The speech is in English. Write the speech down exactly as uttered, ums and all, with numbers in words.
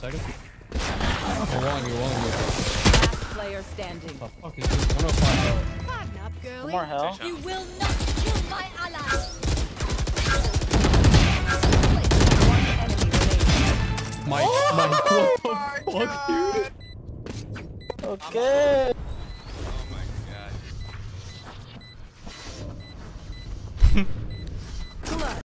second. Oh, one, you one, you. Last player standing. What the fuck is this? one oh five health. Fatten up, girlie. One more hell. You will not kill my ally. One enemy remaining. My, Oh my, what the fuck, dude? Okay.